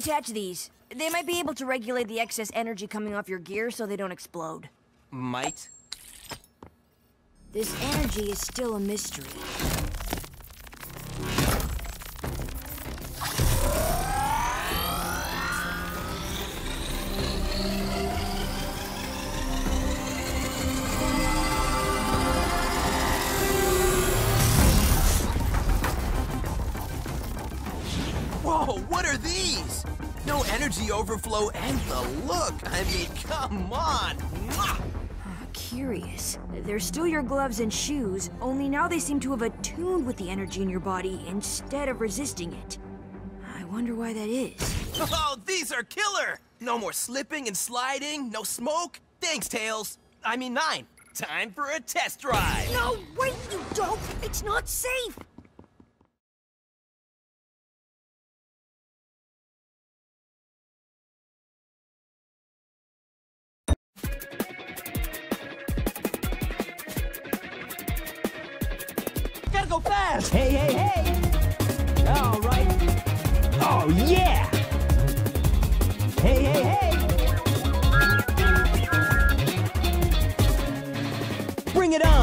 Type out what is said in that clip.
detach these. They might be able to regulate the excess energy coming off your gear so they don't explode. Might? This energy is still a mystery. Whoa, what are these? No energy overflow and the look. I mean, come on. Mwah! Curious. They're still your gloves and shoes, only now they seem to have attuned with the energy in your body instead of resisting it. I wonder why that is. Oh, these are killer! No more slipping and sliding, no smoke. Thanks, Tails. I mean, Nine. Time for a test drive. No, wait, you dope! It's not safe! Gotta go fast! Hey, hey, hey! All right. Oh, yeah! Hey, hey, hey! Bring it on!